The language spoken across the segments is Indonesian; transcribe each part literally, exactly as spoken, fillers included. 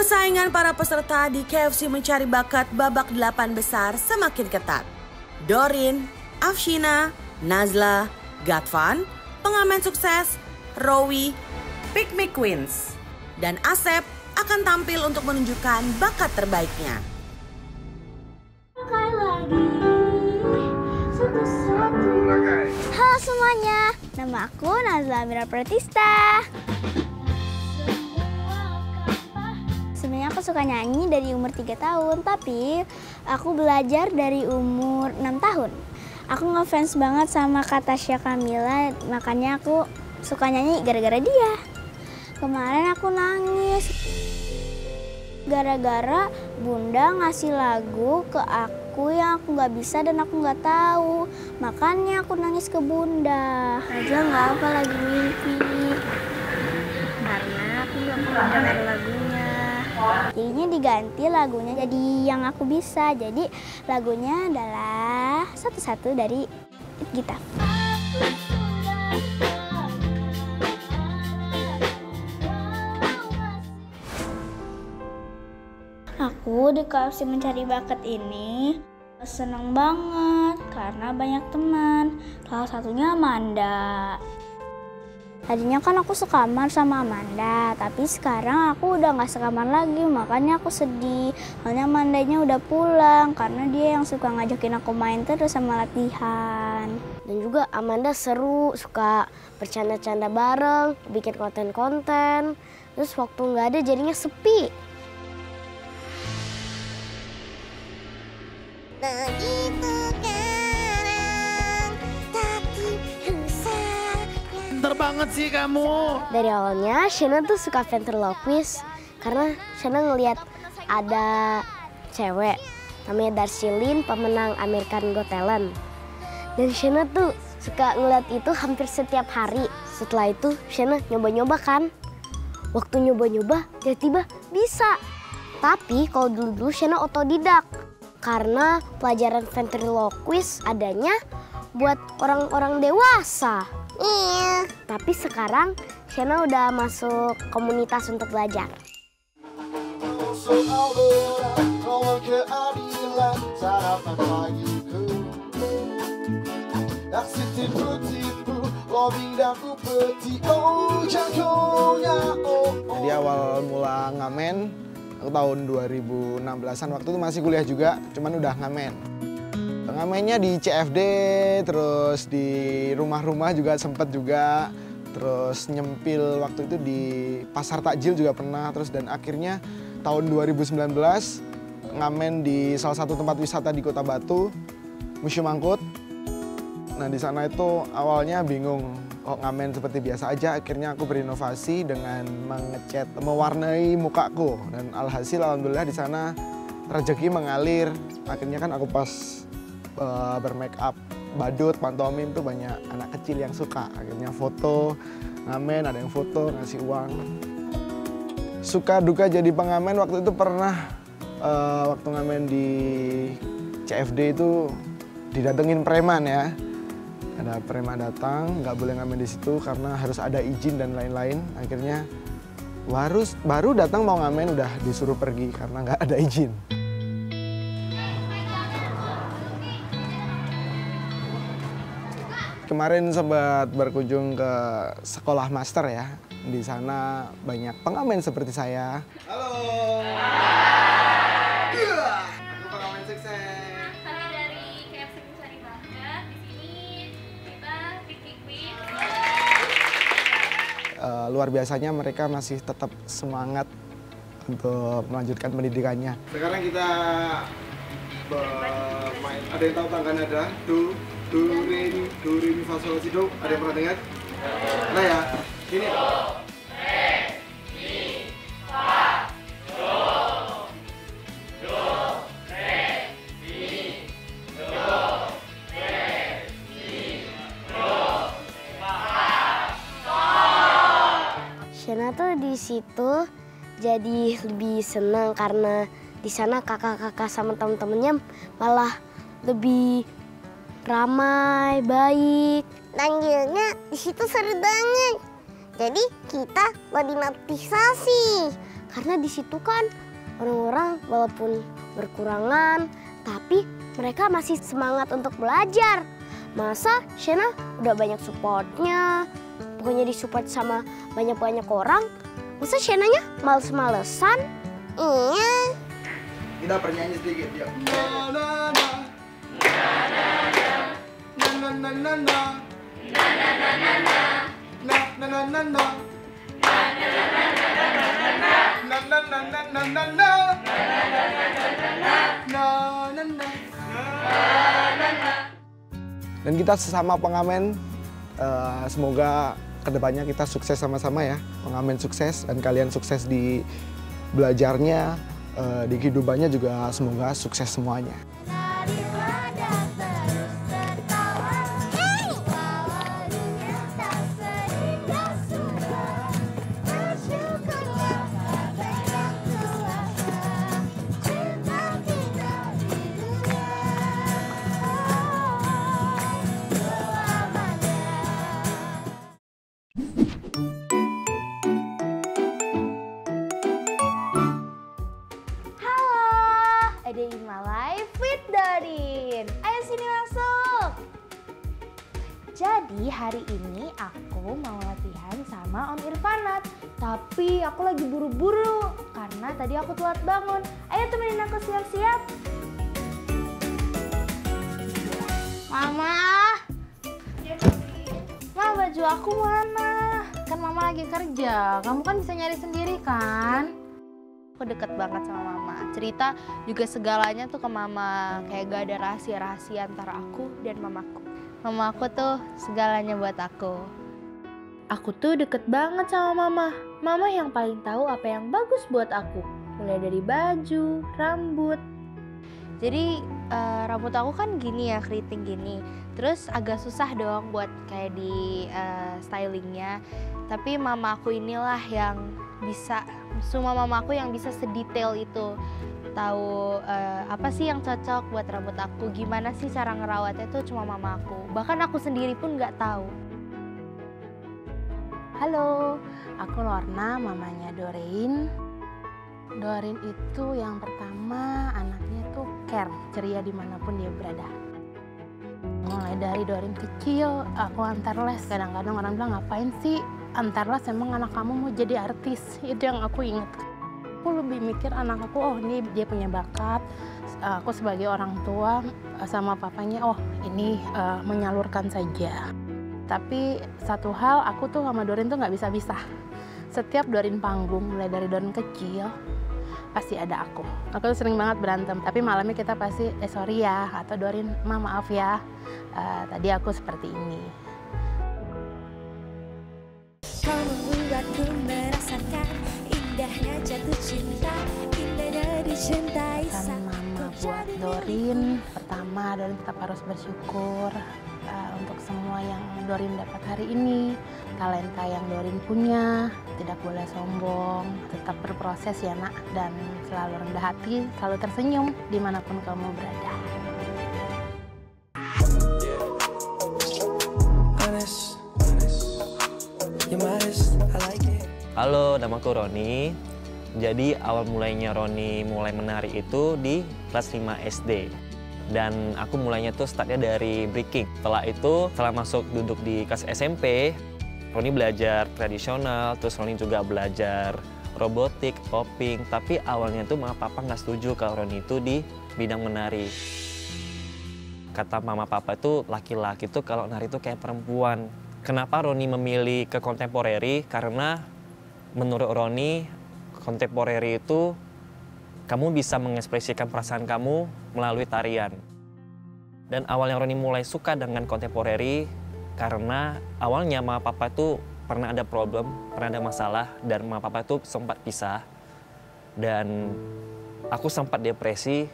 Persaingan para peserta di K F C Mencari Bakat babak delapan besar semakin ketat. Dorin, Afshina, Nazla, Gatvan, pengamen sukses, Rowi, Pick Me Queens, dan Asep akan tampil untuk menunjukkan bakat terbaiknya. Halo semuanya, nama aku Nazla Amira Pratista. Sebenarnya aku suka nyanyi dari umur tiga tahun, tapi aku belajar dari umur enam tahun. Aku ngefans banget sama Kak Tasya Kamila, makanya aku suka nyanyi gara-gara dia. Kemarin aku nangis gara-gara Bunda ngasih lagu ke aku yang aku nggak bisa dan aku nggak tahu. Makanya aku nangis ke Bunda. Aja nggak apa lagi mimpi, karena aku nggak pernah dengar lagunya. Jadinya diganti lagunya jadi yang aku bisa. Jadi lagunya adalah satu-satu dari It Gita. Aku di K F C Mencari Bakat ini seneng banget karena banyak teman. Salah satunya Amanda. Tadinya kan aku sekamar sama Amanda, tapi sekarang aku udah gak sekamar lagi, makanya aku sedih. Soalnya Amandanya udah pulang, karena dia yang suka ngajakin aku main terus sama latihan. Dan juga Amanda seru, suka bercanda-canda bareng, bikin konten-konten. Terus waktu gak ada jadinya sepi. Pinter banget sih kamu. Dari awalnya Shena tuh suka ventriloquist karena Shena ngelihat ada cewek namanya Darcy Lynn, pemenang American Got Talent. Dan Shena tuh suka ngeliat itu hampir setiap hari. Setelah itu Shena nyoba-nyoba kan. Waktu nyoba-nyoba tiba-tiba bisa. Tapi kalau dulu-dulu Shena otodidak. Karena pelajaran ventriloquist adanya buat orang-orang dewasa. Iya. Tapi sekarang Shena udah masuk komunitas untuk belajar. Di awal mula ngamen, aku tahun dua ribu enam belasan, waktu itu masih kuliah juga, cuman udah ngamen. Ngamennya di C F D, terus di rumah-rumah juga sempet juga, terus nyempil waktu itu di Pasar Takjil juga pernah, terus dan akhirnya tahun dua ribu sembilan belas ngamen di salah satu tempat wisata di Kota Batu, Museum Angkut. Nah di sana itu awalnya bingung, kok ngamen seperti biasa aja, akhirnya aku berinovasi dengan mengecat, mewarnai mukaku, dan alhasil alhamdulillah di sana rezeki mengalir. Akhirnya kan aku pas Uh, bermake up badut, pantomim tuh banyak anak kecil yang suka. Akhirnya foto, ngamen, ada yang foto, ngasih uang. Suka duka jadi pengamen waktu itu pernah uh, waktu ngamen di C F D itu didatengin preman ya. Ada preman datang, nggak boleh ngamen di situ karena harus ada izin dan lain-lain. Akhirnya baru, baru datang mau ngamen udah disuruh pergi karena nggak ada izin. Kemarin sempat berkunjung ke sekolah master ya. Di sana banyak pengamen seperti saya. Halo. Iya. Aku pengamen sukses. Kami dari K F C Mencari Bakat. Di sini kita Pick Me Queens. Uh, luar biasanya mereka masih tetap semangat untuk melanjutkan pendidikannya. Sekarang kita bermain. Ada yang tahu tangga nada? Do. Do, re, mi, do, re, mi, fa, sol, si, do. Ada yang pernah dengar? Nah ya, ini. Do, re, mi, fa, do. Do, re, mi, do, re, mi, do, fa, sol. Shena tuh di situ jadi lebih senang karena di sana kakak-kakak sama temen-temennya malah lebih ramai, baik. Tanggilnya di situ seru banget. Jadi kita mau dimotivasi Karena di situ kan orang-orang walaupun berkurangan, tapi mereka masih semangat untuk belajar. Masa Shena udah banyak supportnya, pokoknya disupport sama banyak-banyak orang. Masa Shenanya males-malesan? Iya. Kita bernyanyi sedikit, yuk. Na na na. Na na na na na. Na na na na na. Na na na na na. Na na na na na na na. Na na na. Dan kita sesama pengamen, uh, semoga kedepannya kita sukses sama-sama ya. Pengamen sukses dan kalian sukses di belajarnya, uh, di kehidupannya juga semoga sukses semuanya. Day in my life with Dorin. Ayo sini masuk. Jadi hari ini aku mau latihan sama Om Irfanat. Tapi aku lagi buru-buru karena tadi aku telat bangun. Ayo temenin aku siap-siap. Mama. Ma, baju aku mana? Kan Mama lagi kerja. Kamu kan bisa nyari sendiri kan? Aku deket banget sama Mama. Cerita juga segalanya tuh ke Mama. Kayak gak ada rahasia-rahasia antara aku dan Mamaku. Mama aku tuh segalanya buat aku. Aku tuh deket banget sama Mama. Mama yang paling tahu apa yang bagus buat aku. Mulai dari baju, rambut. Jadi uh, rambut aku kan gini ya, keriting gini. Terus agak susah dong buat kayak di uh, stylingnya. Tapi Mama aku inilah yang bisa, semua mamaku yang bisa sedetail itu, tahu uh, apa sih yang cocok buat rambut aku, gimana sih cara ngerawatnya itu cuma mamaku, bahkan aku sendiri pun nggak tahu. Halo, aku Lorna, mamanya Dorin. Dorin itu yang pertama anaknya tuh care, ceria dimanapun dia berada. Mulai dari Dorin kecil, aku antar les. Kadang-kadang orang bilang, ngapain sih antar les, emang anak kamu mau jadi artis? Itu yang aku inget. Aku lebih mikir anak aku, oh ini dia punya bakat. Aku sebagai orang tua sama papanya, oh ini uh, menyalurkan saja. Tapi satu hal, aku tuh sama Dorin tuh nggak bisa-bisa. Setiap Dorin panggung, mulai dari Dorin kecil, pasti ada aku. Aku tuh sering banget berantem, tapi malamnya kita pasti, eh sorry ya, atau Dorin, ma maaf ya, uh, tadi aku seperti ini. Kau membuatku merasakan indahnya jatuh cinta, indahnya dicintai. Kan mama buat Dorin, pertama Dorin tetap harus bersyukur uh, untuk semua yang Dorin dapat hari ini. Talenta yang Dorin punya, tidak boleh sombong, tetap berproses ya nak, dan selalu rendah hati, selalu tersenyum dimanapun kamu berada. Halo, namaku Roni. Jadi awal mulainya Roni mulai menari itu di kelas lima S D. Dan aku mulainya tuh startnya dari breaking. Setelah itu, setelah masuk duduk di kelas S M P, Roni belajar tradisional, terus Roni juga belajar robotik, popping. Tapi awalnya tuh mama papa nggak setuju kalau Roni itu di bidang menari. Kata mama papa tuh laki-laki tuh kalau nari tuh kayak perempuan. Kenapa Roni memilih ke kontemporeri? Karena menurut Roni, kontemporeri itu kamu bisa mengekspresikan perasaan kamu melalui tarian. Dan awalnya Roni mulai suka dengan kontemporeri karena awalnya mama papa tuh pernah ada problem, pernah ada masalah, dan mama papa tuh sempat pisah. Dan aku sempat depresi.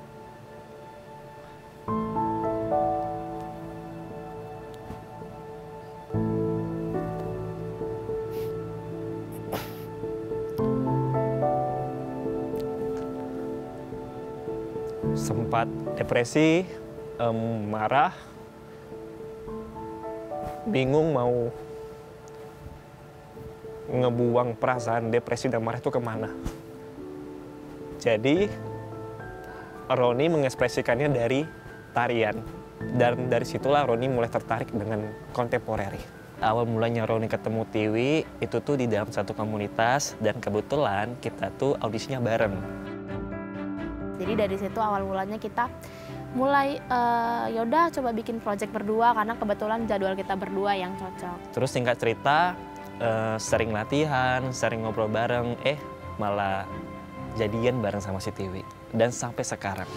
Sempat depresi, um, marah, bingung mau ngebuang perasaan depresi dan marah itu kemana. Jadi Roni mengekspresikannya dari tarian. Dan dari situlah Roni mulai tertarik dengan kontemporeri. Awal mulanya Roni ketemu Tiwi itu tuh di dalam satu komunitas dan kebetulan kita tuh audisinya bareng. Jadi dari situ awal mulanya kita mulai uh, yaudah coba bikin project berdua karena kebetulan jadwal kita berdua yang cocok. Terus singkat cerita uh, sering latihan, sering ngobrol bareng, eh malah jadian bareng sama si Tiwi. Dan sampai sekarang.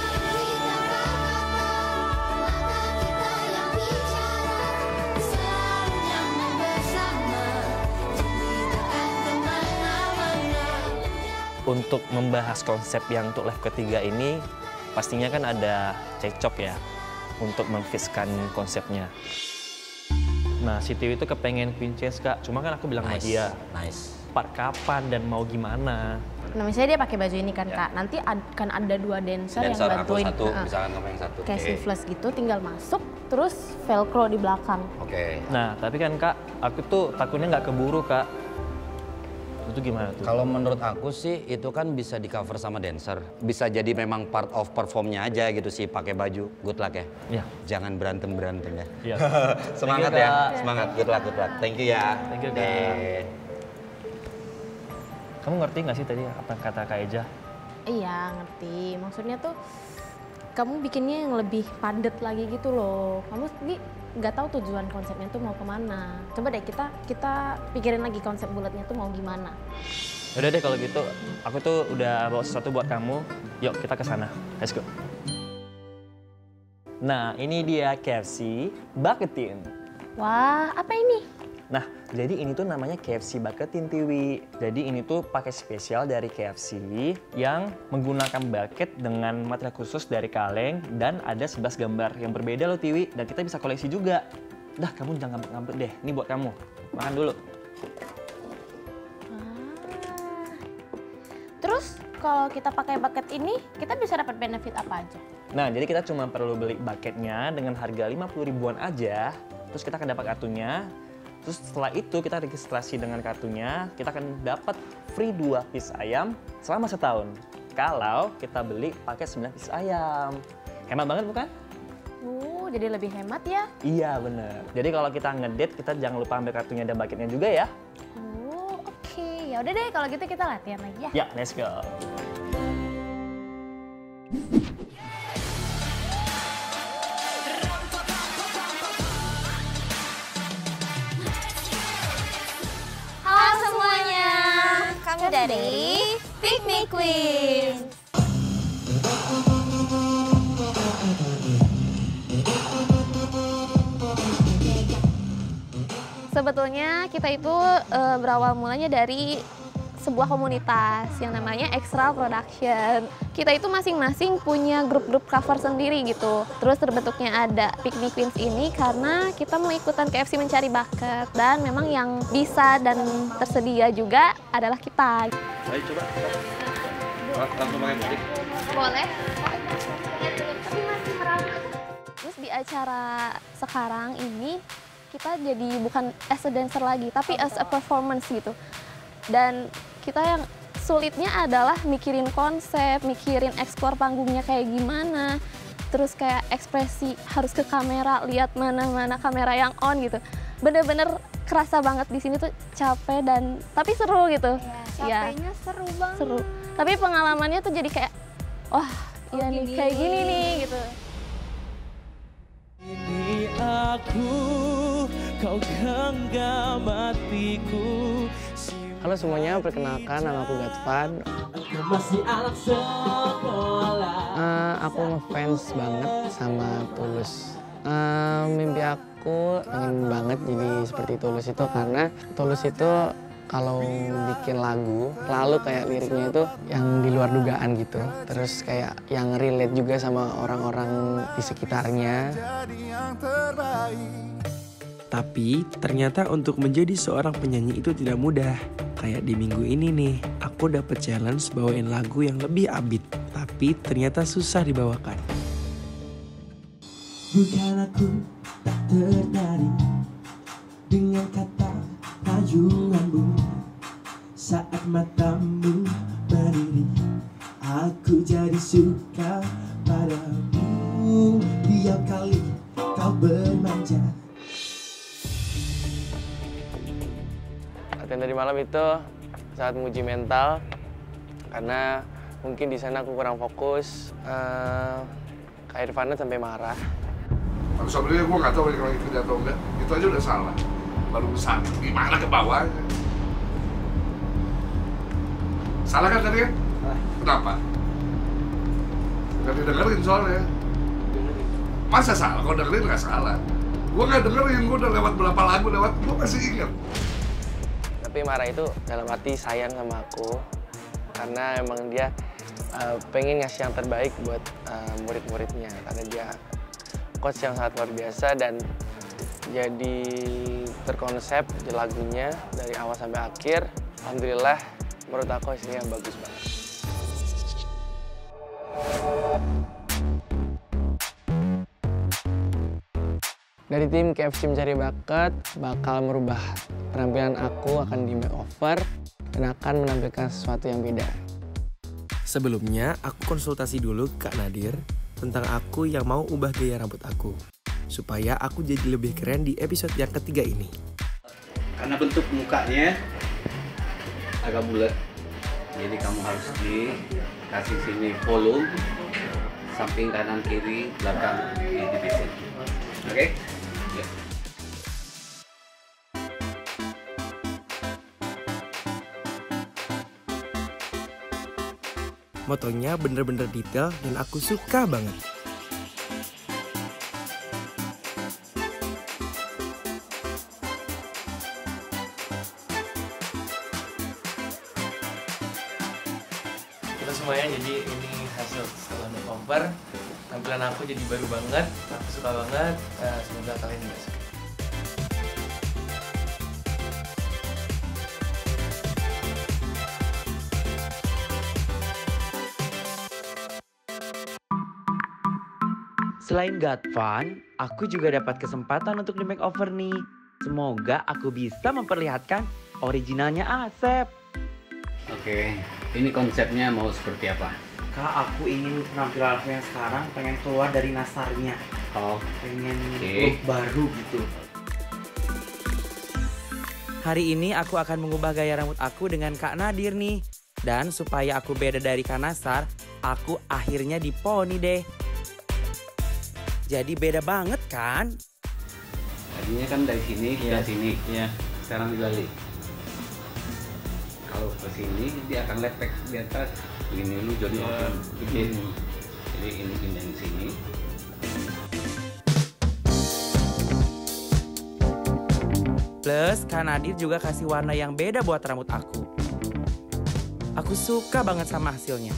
Untuk membahas konsep yang untuk live ketiga ini, pastinya kan ada cecok ya untuk memfiskan konsepnya. Nah, si Tiwi itu kepengen Queen-Chase, Kak. Cuma kan aku bilang sama Nice, dia, nice. part kapan dan mau gimana. Nah misalnya dia pakai baju ini kan Ya. Kak, nanti akan ada dua dancer, Dancer, yang aku bantuin. satu, Heeh. misalkan kamu yang satu. Kayak Oke. sleeveless gitu, tinggal masuk, terus velcro di belakang. Oke. Nah, tapi kan Kak, aku tuh takutnya nggak keburu, Kak. Itu gimana tuh? Kalau menurut aku sih itu kan bisa di cover sama dancer. Bisa jadi memang part of performnya aja gitu sih pakai baju. Good luck ya. Iya. Jangan berantem-berantem ya. Iya. Semangat Thank you, ya. Kak. Semangat. Good luck, good luck. Thank you ya. Thank you, Kak. Deh. Kamu ngerti nggak sih tadi apa kata Kak Eja? Iya ngerti, maksudnya tuh kamu bikinnya yang lebih padat lagi gitu loh. Kamu ini nggak tahu tujuan konsepnya tuh mau kemana. Coba deh kita kita pikirin lagi konsep bulatnya tuh mau gimana. Udah deh kalau gitu, aku tuh udah bawa sesuatu buat kamu. Yuk kita ke sana. Let's go. Nah, ini dia K F C Bucketin. Wah, apa ini? Nah, jadi ini tuh namanya K F C Bucketin, Tiwi. Jadi ini tuh pakai spesial dari K F C yang menggunakan bucket dengan material khusus dari kaleng dan ada sebelas gambar yang berbeda loh, Tiwi. Dan kita bisa koleksi juga. Dah, kamu jangan ngambek deh. Ini buat kamu. Makan dulu. Terus kalau kita pakai bucket ini, kita bisa dapat benefit apa aja? Nah, jadi kita cuma perlu beli bucketnya dengan harga lima puluh ribuan aja. Terus kita akan dapat kartunya. Terus setelah itu kita registrasi dengan kartunya, kita akan dapat free dua piece ayam selama setahun. Kalau kita beli pakai sembilan piece ayam. Hemat banget bukan? Oh, jadi lebih hemat ya? Iya bener. Jadi kalau kita ngedate, kita jangan lupa ambil kartunya dan bucketnya juga ya. Oh, oke. Ya udah deh kalau gitu kita latihan lagi ya. Ya, let's go. Halo semuanya, kami dari Pick Me Queen. Sebetulnya kita itu uh, berawal mulanya dari sebuah komunitas yang namanya Extra Production. Kita itu masing-masing punya grup-grup cover sendiri gitu. Terus terbentuknya ada Pick Me Queens ini karena kita mau ikutan K F C mencari bakat. Dan memang yang bisa dan tersedia juga adalah kita. Ayo coba. Langsung pakai musik. Boleh. Tapi masih merawat. Terus di acara sekarang ini kita jadi bukan as a dancer lagi, tapi as a performance gitu. Dan kita yang sulitnya adalah mikirin konsep, mikirin eksplor panggungnya kayak gimana, terus kayak ekspresi harus ke kamera, lihat mana-mana kamera yang on gitu. Bener-bener kerasa banget di sini tuh capek dan tapi seru gitu. Ya, capeknya seru banget. Seru. Tapi pengalamannya tuh jadi kayak, wah, Oh, iya nih gini. kayak gini nih gitu. Ini aku, kau genggam hatiku. Halo semuanya, perkenalkan nama aku Gatvan. Masih anak sekolah. Uh, aku ngefans banget sama Tulus. Uh, mimpi aku pengen banget jadi seperti Tulus itu karena Tulus itu kalau bikin lagu lalu kayak liriknya itu yang di luar dugaan gitu. Terus kayak yang relate juga sama orang-orang di sekitarnya. Tapi ternyata untuk menjadi seorang penyanyi itu tidak mudah. Kayak di minggu ini nih, aku dapet challenge bawain lagu yang lebih abit. Tapi ternyata susah dibawakan. Bukan aku tak tertarik dengan kata rayuanmu. Saat matamu berdiri, aku jadi suka padamu. Tiap kali kau bermanja. Latihan tadi malam itu sangat menguji mental karena mungkin di sana aku kurang fokus. Uh, Kak Irfana sampai marah. Tapi sebenarnya gue nggak tahu kalau itu atau enggak. Itu aja udah salah. Baru usaha gimana ke bawah? Salah kan tadi kan? Kenapa? Nggak didengerin soalnya. Masa salah? Kalau dengerin nggak salah. Gue nggak dengerin, gue udah lewat berapa lagu lewat, gue masih ingat. Tapi marah itu dalam hati sayang sama aku. Karena emang dia uh, pengen ngasih yang terbaik buat uh, murid-muridnya. Karena dia coach yang sangat luar biasa dan jadi terkonsep di lagunya dari awal sampai akhir. Alhamdulillah, menurut aku hasilnya bagus banget. Dari tim K F C Mencari Bakat bakal merubah penampilan aku, akan di makeover dan akan menampilkan sesuatu yang beda. Sebelumnya, aku konsultasi dulu ke Kak Nadir tentang aku yang mau ubah gaya rambut aku, supaya aku jadi lebih keren di episode yang ketiga ini. Karena bentuk mukanya agak bulat, jadi kamu harus dikasih sini volume, samping kanan kiri, belakang di division. Oke? Okay? Ya. Motonya bener-bener detail dan aku suka banget. Kita semuanya, jadi ini hasil setelah makeover. Tampilan aku jadi baru banget, aku suka banget. Nah, semoga kalian juga suka. Selain got fun, aku juga dapat kesempatan untuk di makeover nih. Semoga aku bisa memperlihatkan originalnya Asep. Oke, ini konsepnya mau seperti apa? Kak, aku ingin penampilan aku yang sekarang pengen keluar dari nasarnya. Oh, pengen okay. look baru gitu. Hari ini aku akan mengubah gaya rambut aku dengan Kak Nadir nih. Dan supaya aku beda dari Kak Nasar, aku akhirnya di poni deh. Jadi beda banget kan? Tadinya kan dari sini ke yeah. sini, yeah. sekarang dibalik. Kalau ke sini dia akan lepek di atas. Begini dulu jadi yeah. begini. Hmm. Jadi ini pindah di sini. Plus Kak Nadir juga kasih warna yang beda buat rambut aku. Aku suka banget sama hasilnya.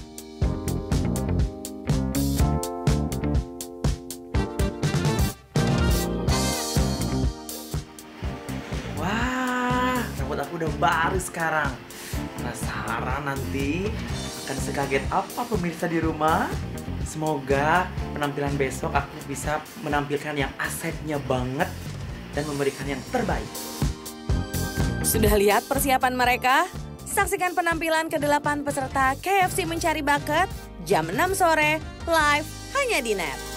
Aku udah baru sekarang. Penasaran nanti akan sekaget apa pemirsa di rumah? Semoga penampilan besok aku bisa menampilkan yang Asepnya banget dan memberikan yang terbaik. Sudah lihat persiapan mereka? Saksikan penampilan kedelapan peserta K F C Mencari Bakat jam enam sore live hanya di Net.